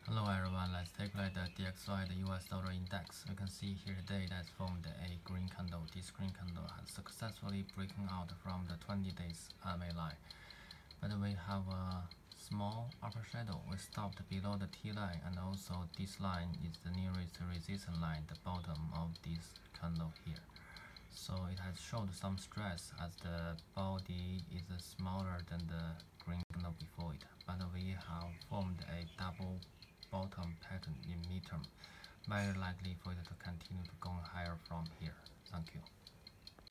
Hello everyone, let's take a look at the DXY, the US dollar index. We can see here today that's formed a green candle. This green candle has successfully broken out from the 20 days MA line. But we have a small upper shadow. We stopped below the T line, and also this line is the nearest resistance line, the bottom of this candle here. So it has showed some stress as the body is smaller than the green candle before it. But we have formed a double bottom pattern in midterm, very likely for it to continue to go higher from here. Thank you.